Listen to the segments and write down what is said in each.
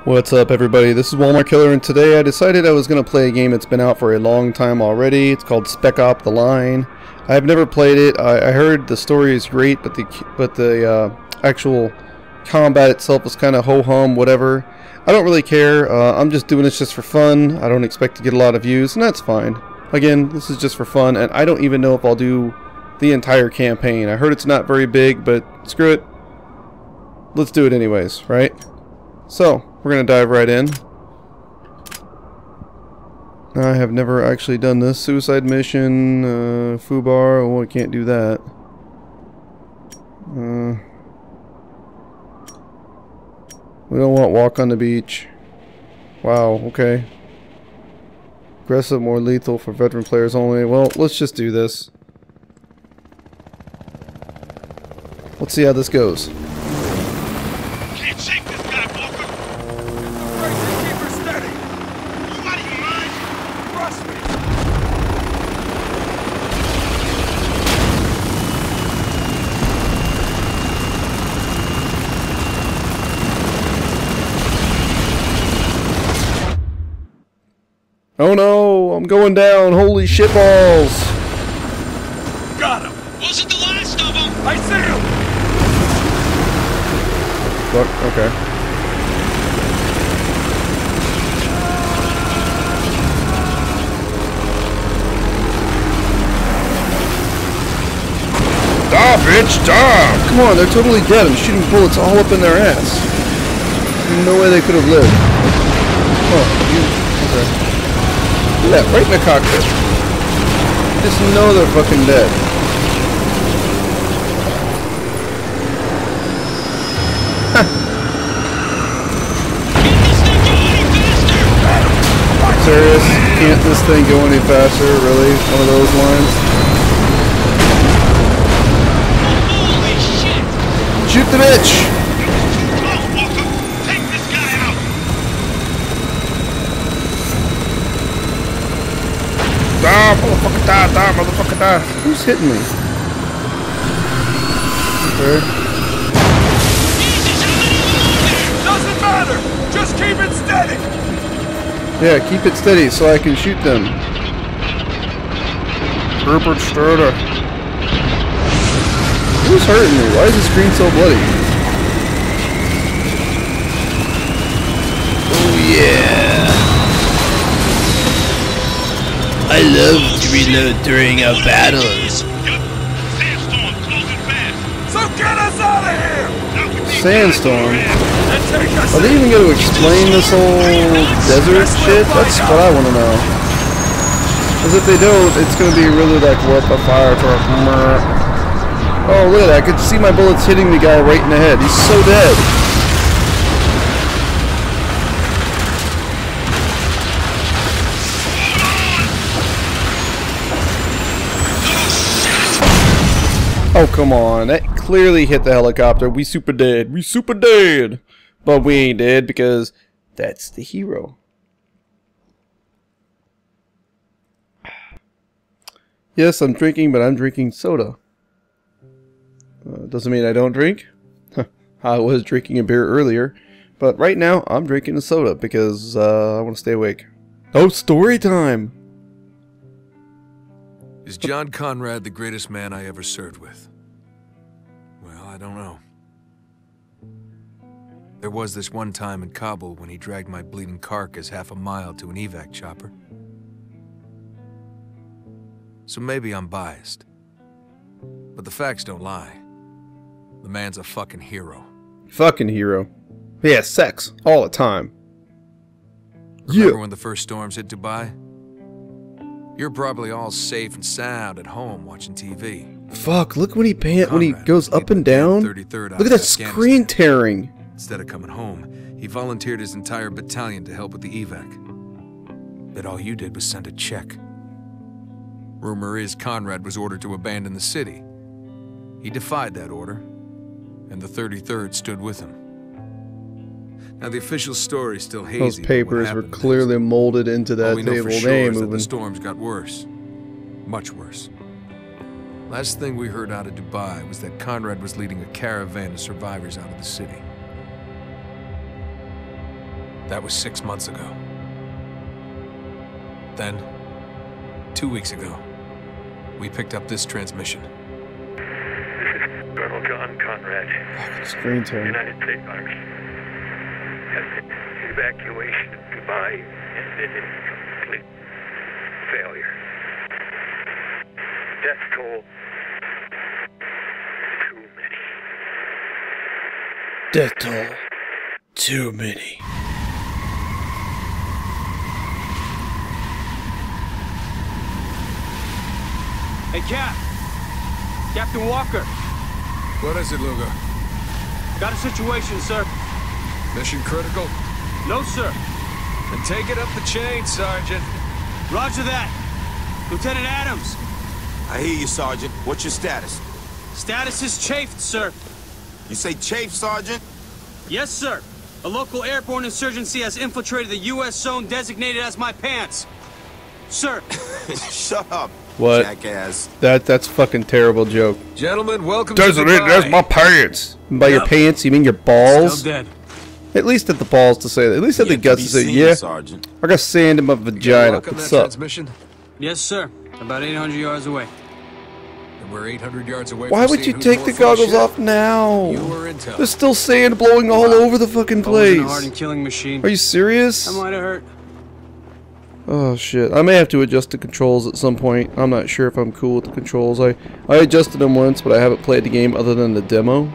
What's up, everybody? This is Walmart Killer, and today I decided I was going to play a game that's been out for a long time already. It's called Spec Op: The Line. I have never played it. I heard the story is great, but the actual combat itself is kind of ho-hum, whatever. I don't really care. I'm just doing this just for fun. I don't expect to get a lot of views, and that's fine. Again, this is just for fun, and I don't even know if I'll do the entire campaign. I heard it's not very big, but screw it. Let's do it anyways, right? So, we're going to dive right in. I have never actually done this. Suicide mission, Fubar, oh, I can't do that. We don't want walk on the beach. Wow, okay. Aggressive, more lethal for veteran players only. Well, let's just do this. Let's see how this goes. Can't shake this guy, Walker. Right, just keep her steady. You out of your mind? Trust me. Oh no, I'm going down. Holy shit balls. Got him. Wasn't the last of them. I see him. Fuck, okay. Die, bitch, die. Come on, they're totally dead. I'm shooting bullets all up in their ass. No way they could have lived. Oh, okay. Look at that, right in the cockpit. You just know they're fucking dead. Serious? Can't this thing go any faster? Really? One of those lines? Holy shit! Shoot the bitch! Come on, Walker. Take this guy out. Die, motherfucker, die, die, motherfucker, die. Who's hitting me? Okay. Jesus, how many of them are there? Doesn't matter. Just keep it steady. Yeah, keep it steady so I can shoot them. Herbert Sturda. Who's hurting me? Why is the screen so bloody? Oh yeah. I love to reload during our battles. Yup. Sandstorm closing fast. So get us out of here. Now we need Sandstorm? and take us. Are they even going to explain this whole desert shit? That's what I want to know. Because if they don't, it's going to be really like, what the fire truck? Oh, look at that. I could see my bullets hitting the guy right in the head. He's so dead. Oh, come on. That clearly hit the helicopter. We super dead. We super dead. But we ain't dead because that's the hero. Yes, I'm drinking, but I'm drinking soda. Doesn't mean I don't drink. I was drinking a beer earlier. But right now, I'm drinking a soda because I want to stay awake. Oh, story time! Is John Conrad the greatest man I ever served with? Well, I don't know. There was this one time in Kabul when he dragged my bleeding carcass half a mile to an evac chopper. So maybe I'm biased. But the facts don't lie. The man's a fucking hero. Fucking hero. Yeah, sex. All the time. Remember when the first storms hit Dubai? You're probably all safe and sound at home watching TV. Fuck, look when he goes up and the down. 33rd out Look at of that screen tearing. Instead of coming home, he volunteered his entire battalion to help with the evac. But all you did was send a check. Rumor is Conrad was ordered to abandon the city. He defied that order, and the 33rd stood with him. Now the official story is still hazy. Those papers were clearly molded into that table. They ain't moving. The storms got worse. Much worse. Last thing we heard out of Dubai was that Conrad was leading a caravan of survivors out of the city. That was 6 months ago. Then, 2 weeks ago, we picked up this transmission. Colonel John Conrad, Screen time. United States Army. Evacuation of Dubai ended in complete failure. Death toll, too many. Death toll. Too many. Hey, Cap! Captain Walker! What is it, Lugo? Got a situation, sir. Mission critical? No, sir. Then take it up the chain, Sergeant. Roger that. Lieutenant Adams. I hear you, Sergeant. What's your status? Status is chafed, sir. You say chafe, Sergeant? Yes, sir. A local airborne insurgency has infiltrated the U.S. zone designated as my pants. Sir. Shut up, What? jackass. That's fucking terrible joke. Gentlemen, welcome Doesn't to it? Dubai. That's my pants. And by your pants, you mean your balls? Still dead. At least had the balls to say that. At least had the Yet to guts be to say, seen, yeah, Sergeant. I got sand in my You gotta vagina. welcome What's that up? transmission? Yes, sir. About 800 yards away. And we're 800 yards away Why from would seeing you who's take more the full of goggles shit. off now? You were intel. There's still sand blowing all over the fucking I wasn't a place. hardened killing machine. Are you serious? That might have hurt. Oh shit. I may have to adjust the controls at some point. I'm not sure if I'm cool with the controls. I adjusted them once, but I haven't played the game other than the demo.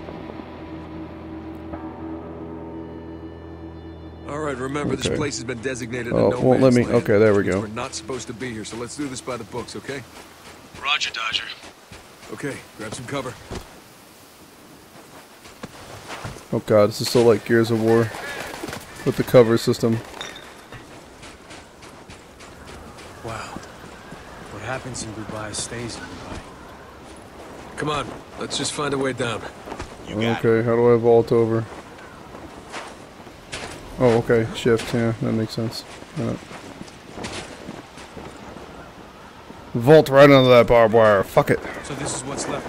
Alright, remember this Okay. place has been designated Oh, a no won't let man's me- land. okay, there we Means go. We're not supposed to be here, so let's do this by the books, okay? Roger, Dodger. Okay, grab some cover. Oh god, this is so like Gears of War with the cover system. Wow. What happens in Dubai stays in Dubai. Come on, let's just find a way down. Okay, how do I vault over? Oh, okay, shift, yeah, that makes sense. Vault right under that barbed wire, fuck it. So this is what's left.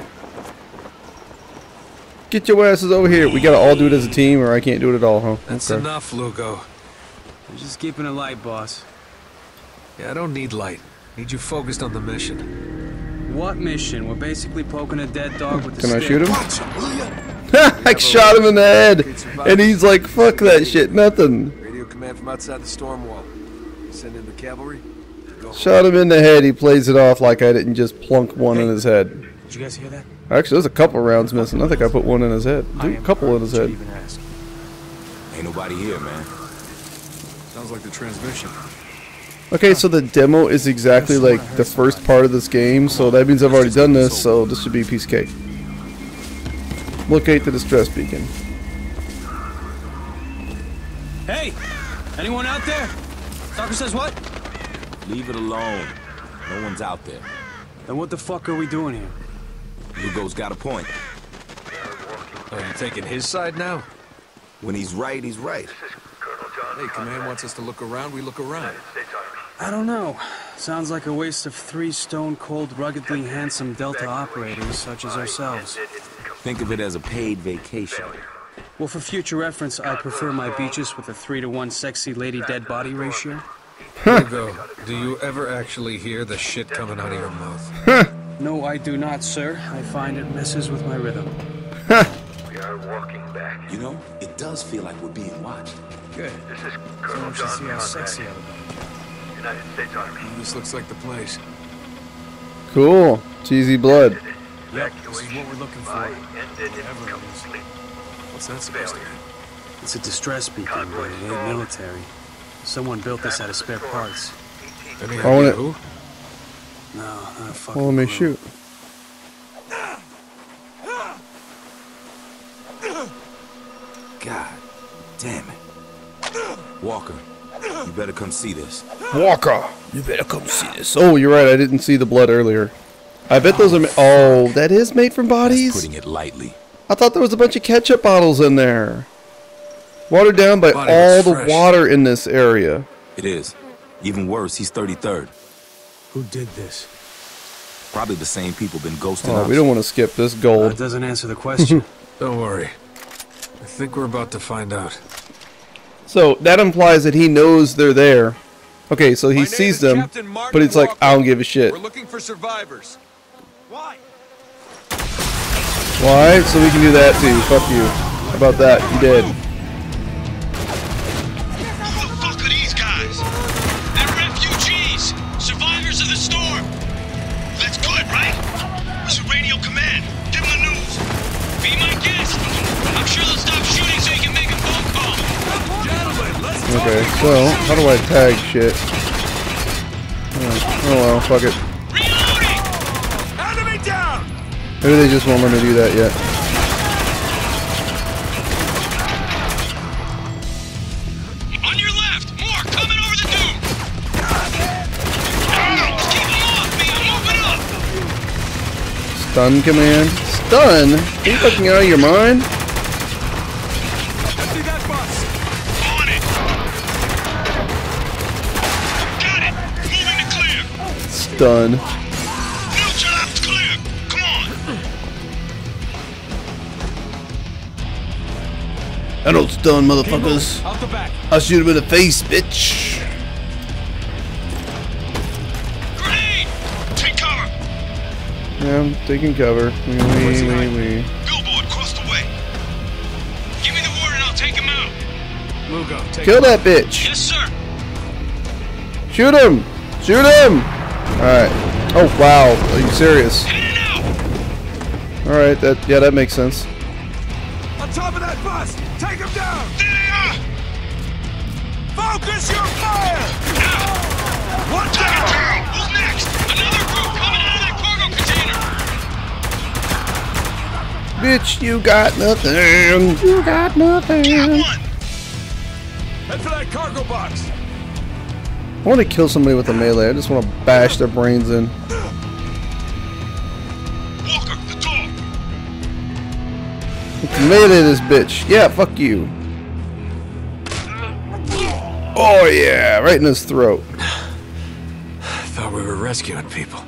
Get your asses over here. We gotta all do it as a team or I can't do it at all, huh? That's Okay. enough, Lugo. I'm just keeping it light, boss. Yeah, I don't need light. Need you focused on the mission. What mission? We're basically poking a dead dog with a Can I stick. shoot him? I shot him in the head and he's like, fuck that shit, nothing. Radio command from outside the storm wall. Send in the cavalry. Go. Shot him in the head, he plays it off like I didn't just plunk one in his head. Did you guys hear that? Actually, there's a couple rounds missing. I think I put one in his head. A couple in his head. Even ask. Ain't nobody here, man. Sounds like the transmission. Okay, so the demo is exactly like the first part of this game, so that means I've already done this, so this should be a piece of cake. Locate the distress beacon. Hey! Anyone out there? Stalker says what? Leave it alone. No one's out there. Then what the fuck are we doing here? Lugo's got a point. Are you taking his side now? When he's right, he's right. Colonel John Hey, command wants us to look around, we look around. States Army. I don't know. Sounds like a waste of 3 stone-cold, ruggedly handsome Delta operators such as ourselves. Think of it as a paid vacation. Well, for future reference, I prefer my beaches with a 3-to-1 sexy lady dead body ratio. Lugo, do you ever actually hear the shit coming out of your mouth? No, I do not, sir. I find it messes with my rhythm. We are walking back. You know, it does feel like we're being watched. Good. This is So Colonel we should John see how Conrad, sexy everybody. United States Army. This looks like the place. Cool. Cheesy blood. Yep, this is what we're looking for. Ended in Whatever it is. complete What's that supposed to be? It's a distress beacon, but it ain't military. Someone built this out of spare parts. Any I want idea it. who? No, not a fucking Well, let me clue. shoot. God damn it. Walker, you better come see this. Walker, you better come see this. Oh, you're right. I didn't see the blood earlier. I bet those are. Oh, that is made from bodies? Putting it lightly. I thought there was a bunch of ketchup bottles in there. Watered down by Body all was the fresh. water in this area. It is. Even worse, he's 33rd. Who did this? Probably the same people been ghosting Oh, us. we don't want to skip this That gold. doesn't answer the question. Don't worry. I think we're about to find out. So that implies that he knows they're there. Okay, so he My name sees is them, Captain Martin but it's like, Walker. I don't give a shit. We're looking for survivors. Why? Why? So we can do that too. Fuck you. How about that? You did. Who the fuck are these guys? They're refugees, survivors of the storm. That's good, right? Where's the radio command? Give them the news. Be my guest. I'm sure they'll stop shooting so you can make a phone call. Gentlemen, let's Okay, so how do I tag shit? Oh well, fuck it. Reloading! Enemy down! Maybe they just won't let me do that yet. On your left, more coming over the dune. Keep them off me. I'm moving up. Stun command. Stun? Are you fucking out of your mind? Empty that bus! On it. Got it. Moving to clear. Stun. Neutral out's clear! Come on! I don't stun, motherfuckers. Out the back! I'll shoot him in the face, bitch. Grenade. Take cover! Yeah, I'm taking cover. Wee. Billboard, cross the way! Give me the word and I'll take him out. Lugo, take Kill that bitch. Yes, sir. Shoot him. Shoot him. Alright. Oh, wow. Are you serious? Heading out. Alright, that makes sense. On top of that bus! Take him down! There they are! Focus your fire! One down! Who's next? Another group coming out of that cargo container. Bitch, you got nothing. You got nothing. One! Head for that cargo box! I want to kill somebody with a melee. I just want to bash their brains in. Walker, the door! Melee this bitch. Yeah, fuck you. Oh yeah, right in his throat. Thought we were rescuing people.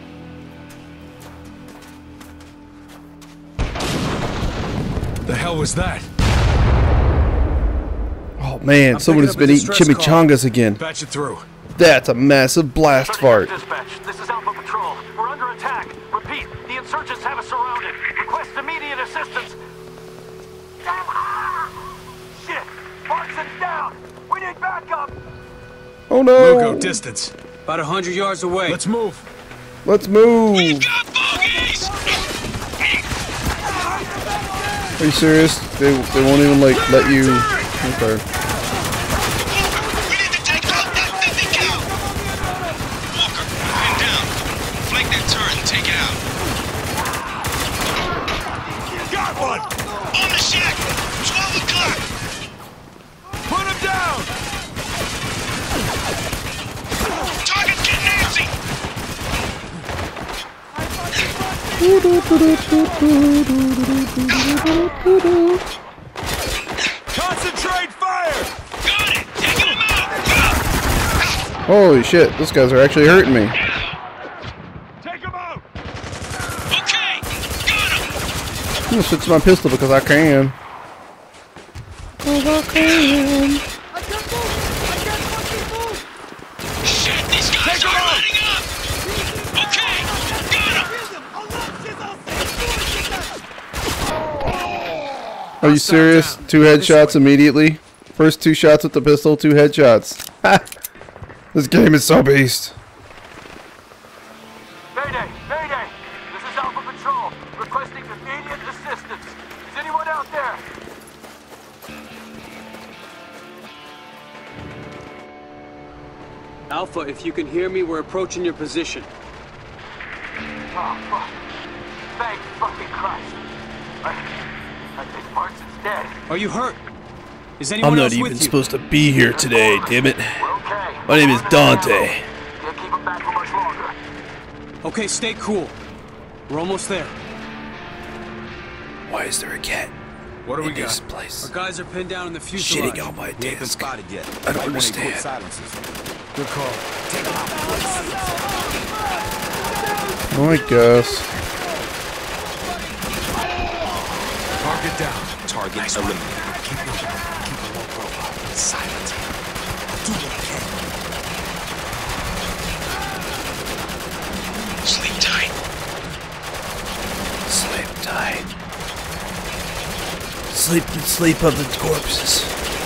The hell was that? Oh man, someone has been eating chimichangas again. Patch it through. That's a massive blast fart. Dispatch, this is Alpha Patrol. We're under attack. Repeat, the insurgents have us surrounded. Request immediate assistance. Shit! Markson's down! We need backup! Oh no! Lugo, distance. About 100 yards away. Let's move. Let's move! We've got bogeys. Are you serious? They won't even like let you. Okay. We need to take out that 50 cal! Walker, pin down. Flank that turret and take it out. Got one! On the shack! 12 o'clock! Put him down! Target's getting antsy! Concentrate fire! Got it. Taking him out. Holy shit, those guys are actually hurting me. Take him out! Okay. Got him. I'm gonna switch to my pistol because I can. Shit, these guys are lighting up. Okay. Got him. Are you serious? 2 headshots immediately? First 2 shots with the pistol, 2 headshots. Ha! This game is so beast. Mayday! Mayday! This is Alpha Patrol, requesting immediate assistance. Is anyone out there? Alpha, if you can hear me, we're approaching your position. Oh, fuck. Thank fucking Christ. I think Markson's dead. Are you hurt? Is anyone else with you? supposed to be here today, damn it. We're okay. My name is Dante. Can't keep him back for much longer. Okay, stay cool. We're almost there. Why is there a cat What do we got? place? Our guys are pinned down in the fuselage. Shitting on my We ain't been desk. spotted yet. I don't Might wanna equip understand. silencers. Good call. Oh, I guess. Target down. Target eliminated. Keep looking. Keep a low profile. silent. Do what I can. Sleep tight. Sleep tight. Sleep of the corpses.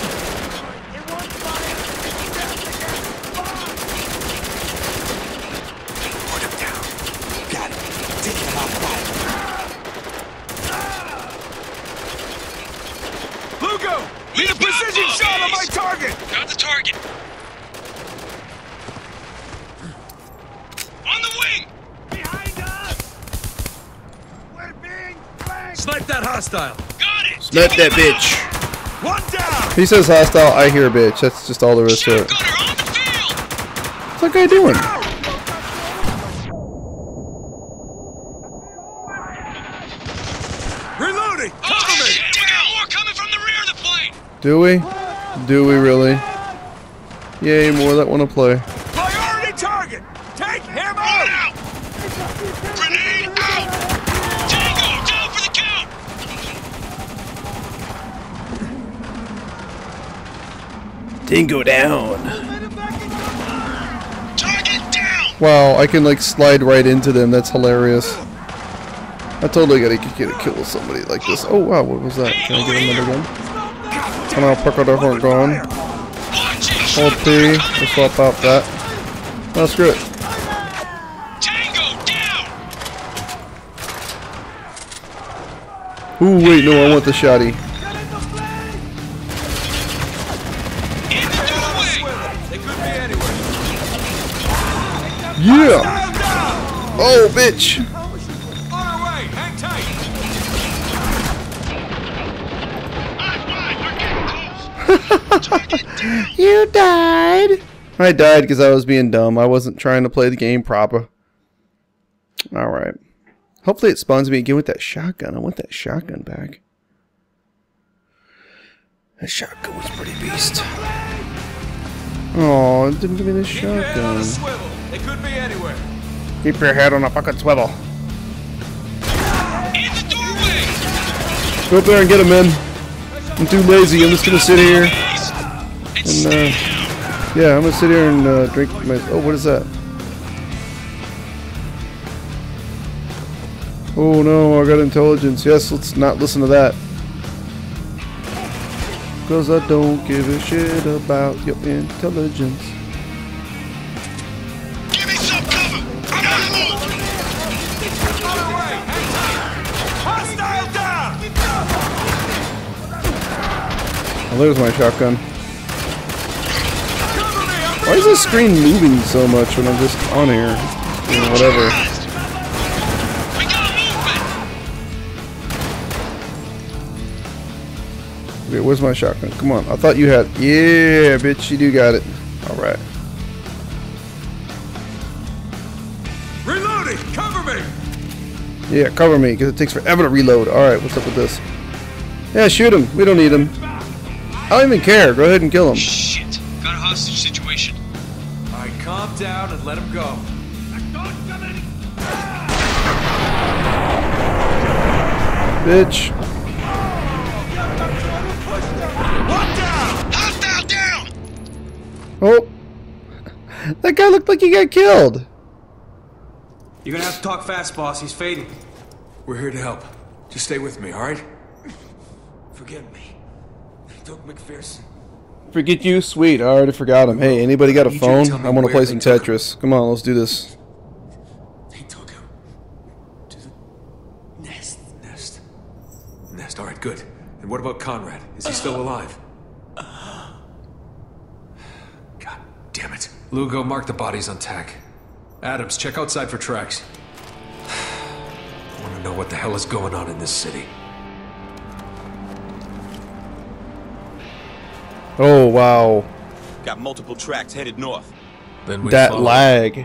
Put him down. Got it. Take him out quiet. Lugo! Need a precision shot on my target! Got the target. On the wing! Behind us! We're being flanked! Snipe that hostile! Got it! Snipe that bitch. One down! He says hostile, I hear bitch. That's just all there is to it. Shotgunner on the field! What's that guy doing? Reloading! Oh, shit! We got more coming from the rear of the plane! Do we? Do we really? Yay, more that want to play. Priority target! Take him Run out! out! Grenade out! Tango, down for the count! Dingo down. Target down! Wow, I can like slide right into them. That's hilarious. I totally gotta get a kill with somebody like this. Oh wow, what was that? Can I get another gun? And I'll pick out our front gun. Watch it! Hold P. Shotgunner We'll coming swap out that. Oh, screw it. in! Tango down! Ooh, wait, no, I want the shotty. In the doorway! They could be anywhere. Yeah! Down, down! Oh, bitch! On our way! Hang tight! Target down! You died! I died because I was being dumb. I wasn't trying to play the game proper. Alright. Hopefully it spawns me again with that shotgun. I want that shotgun back. That shotgun was pretty beast. Oh, it didn't give me the Keep your head on a shotgun. swivel. They could be anywhere. Keep your head on a fucking swivel. In the doorway! Go up there and get him, man. I'm too lazy. I'm just gonna sit here And and, stay down! yeah, I'm gonna sit here and drink my. Oh, what is that? Oh no, I got intelligence. Yes, let's not listen to that. Cause I don't give a shit about your intelligence. Give me some cover! I gotta move! On our way! Hang tight! Hostile down! Oh, there's my shotgun. Cover me! I'm Why is this screen moving so much when I'm just on here? Whatever. We got movement! Okay, where's my shotgun? Come on. I thought you had. Yeah, bitch, you do got it. Alright. reloading! Cover me! Yeah, cover me, because it takes forever to reload. Alright, what's up with this? Yeah, shoot him. We don't need him. I don't even care. Go ahead and kill him. Shit! Got a hostage situation. Alright, calm down and let him go. Bitch. One down! Hostile down! Oh. That guy looked like he got killed. You're gonna have to talk fast, boss. He's fading. We're here to help. Just stay with me, alright? Forgive me. Doug McPherson. Forget you? Sweet. I already forgot him. Hey, anybody got a I need you to phone? tell me I want to where play they some took him. Tetris. Come on, let's do this. They took him to the nest. Nest. Nest, alright, good. And what about Conrad? Is he still alive? God damn it. Lugo, mark the bodies on tack. Adams, check outside for tracks. I want to know what the hell is going on in this city. Oh, wow. Got multiple tracks headed north. Then we That follow. lag.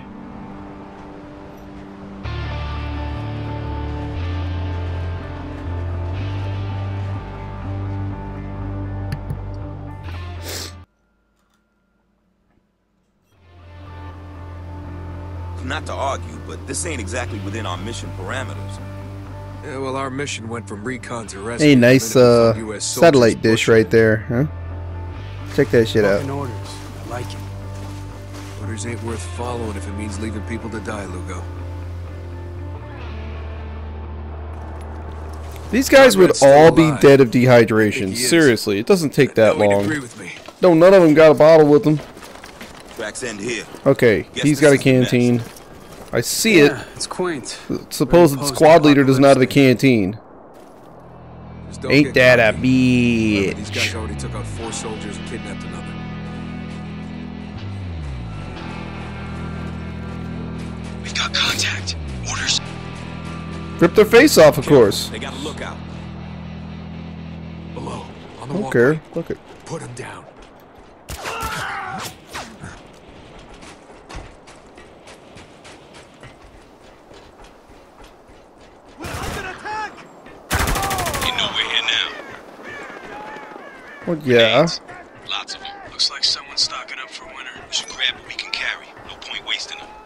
Not to argue, but this ain't exactly within our mission parameters. Yeah, well, our mission went from recon to rescue. Hey, nice the minute we found US soldiers satellite dish pushing. right there, huh? Check that shit out. Fucking orders. I like it. Orders ain't worth following if it means leaving people to die, Lugo. These guys would Conrad's still all be alive. dead of I think dehydration. he is. Seriously, it doesn't take that No, he'd long. agree with me. No, none of them got a bottle with them. Tracks end here. Okay, Guess he's this got a is the best. canteen. I see Yeah, it's quaint. it. Suppose the squad leader does not have a canteen. Just don't Ain't get that a cocky. Remember, these guys bitch? already took out 4 soldiers and kidnapped another. We've got contact. Orders. Rip their face off, of course. They got a lookout. Below, on the Don't walkway. care. Look at. Put him down. You know we're here now. Well, yeah. Lots of them. Looks like someone's stocking up for winter. We should grab what we can carry. No point wasting them.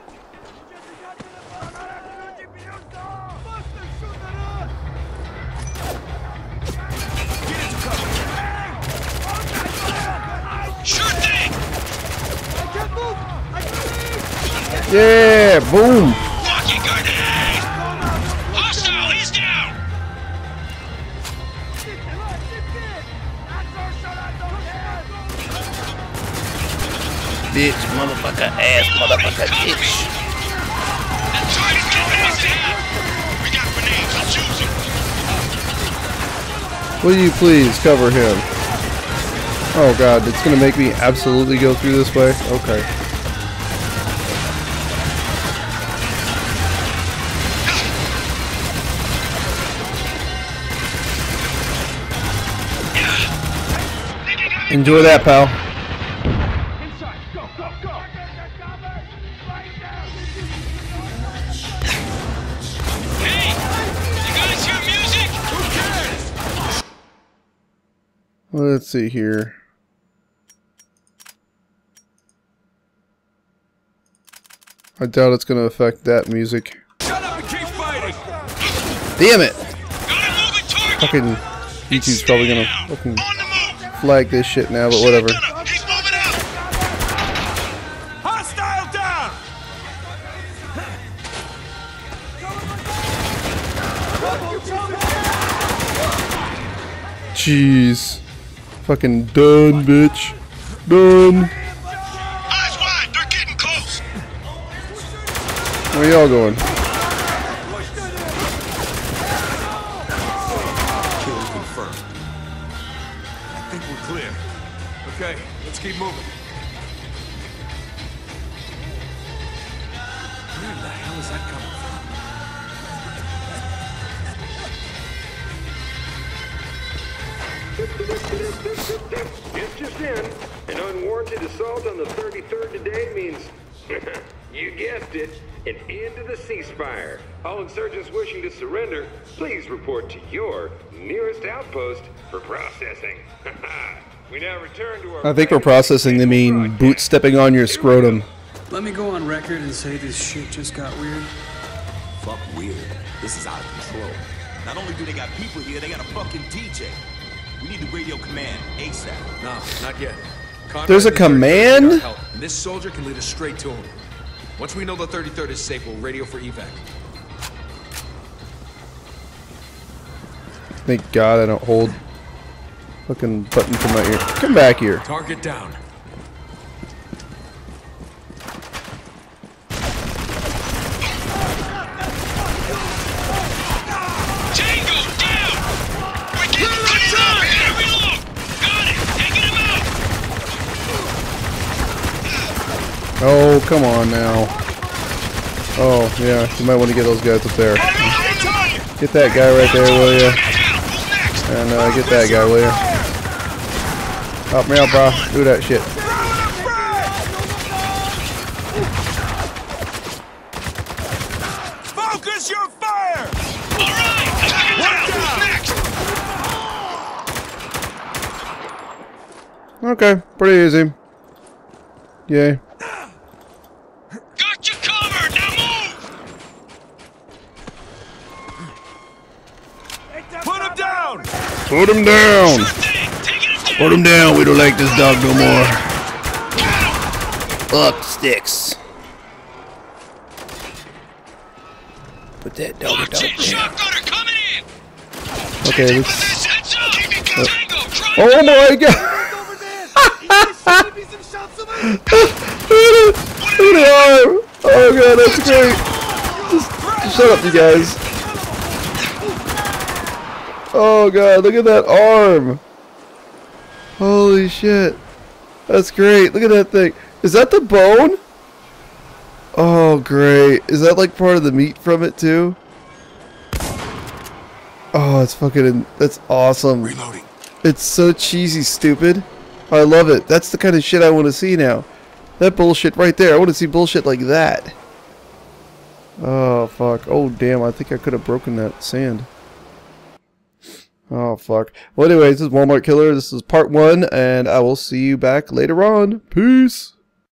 Sure thing! Yeah, boom. Fucking grenade! Hostile, he's down! Bitch, motherfucker, ass, motherfucker, bitch. That target's getting us down! We got grenades, let's use them! Will you please cover him? Oh god, it's gonna make me absolutely go through this way? Okay. Enjoy that, pal. Hey! You guys hear music? Who cares? Let's see here. I doubt it's gonna affect that music. Shut up and keep fighting! Damn it! Got a moving target! Fucking YouTube's probably gonna fucking On the move! flag this shit now, but whatever. Gunner, he's moving out! Hostile down! Jeez. Fucking done, bitch. Done. Eyes wide, they're getting close! Where y'all going? Kill confirmed. I think we're clear. Okay, let's keep moving. Where the hell is that coming from? It's just in. An unwarranted assault on the 33rd today means, you guessed it, an end to the ceasefire. All insurgents wishing to surrender, please report to your nearest outpost for processing. We now return to our... I think for processing they mean boot stepping on your scrotum. Let me go on record and say this shit just got weird. Fuck weird. This is out of control. Not only do they got people here, they got a fucking DJ. We need the radio command ASAP. No, not yet. Conrad There's a and the 33rd command? got help, and this soldier can lead us straight to him. Once we know the 33rd is safe, we'll radio for evac. Thank God I don't hold fucking button to my ear. Come back here. Target down. Tango, down! We're getting clean up here! Reload! Got it! Taking him out! Oh, come on now. Oh, yeah, you might want to get those guys up there. Get that guy right there, will ya? And get that guy, will ya? Help me out, bro. Do that shit. Focus your fire! Alright! Let's get down! Who's next? Okay, pretty easy. Yay. Got you covered! Now move! Put him down! Put him down! Sure thing! Taking him down! Put him down. We don't like this dog no more. Fuck sticks. Put that dog down. Shotgunner coming in. Okay, Take let's... position. Tango, try Oh my god! Look at the arm! Oh god, that's great! Just shut up, you guys. Oh god, look at that arm! Holy shit. That's great. Look at that thing. Is that the bone? Oh great. Is that like part of the meat from it too? Oh, it's fucking... That's awesome. Reloading. It's so cheesy stupid. I love it. That's the kind of shit I want to see now. That bullshit right there. I want to see bullshit like that. Oh, fuck. Oh, damn. I think I could have broken that sand. Oh, fuck. Well, anyways, this is Walmart Killer. This is part 1, and I will see you back later on. Peace!